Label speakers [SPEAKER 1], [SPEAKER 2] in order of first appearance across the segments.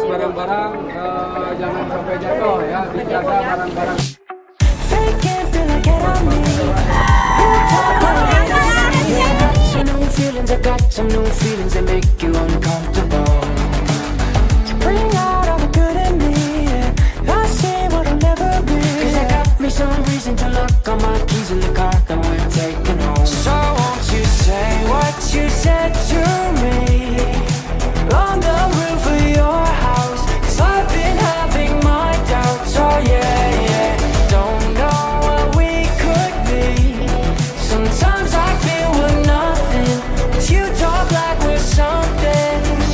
[SPEAKER 1] barang-barang jangan sampai jatuh ya, dijaga barang-barang.
[SPEAKER 2] Some reason to look on my keys in the car that we're taking home. So won't you say what you said to me on the roof of your house? 'Cause I've been having my doubts, oh yeah, yeah. Don't know what we could be. Sometimes I feel we're nothing, but you talk like we're something.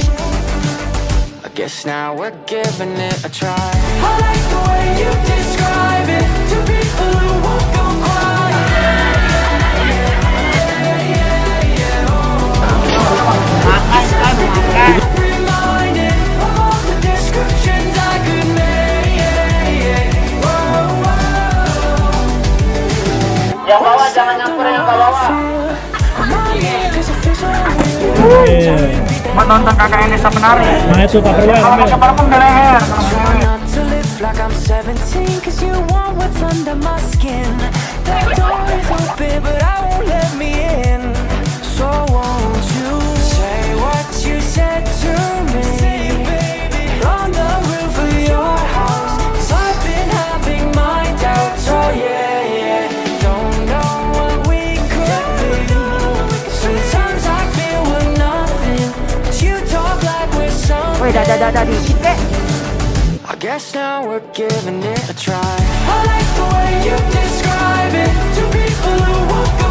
[SPEAKER 2] I guess now we're giving it a try. I like the way you describe it to people who won't go quiet. Reminded of all the descriptions I could make.
[SPEAKER 3] Yang bawah jangan nyampur yang ke bawah. Mau nonton kakak yang desa penari.
[SPEAKER 4] Nah itu Pak Perwa
[SPEAKER 3] Kalau pakai parfum ke leher.
[SPEAKER 2] Like I'm 17, 'cause you want what's under my skin. That door is open, but I won't let me in. So won't you say what you said to me on the roof of your house? 'Cause I've been having my doubts, oh yeah, yeah. Don't know what we could be. Sometimes I feel we're nothing, but you talk like we're something.
[SPEAKER 5] Woi, dah dikit kek.
[SPEAKER 2] I guess now we're giving it a try. I like the way you describe it to people who won't go.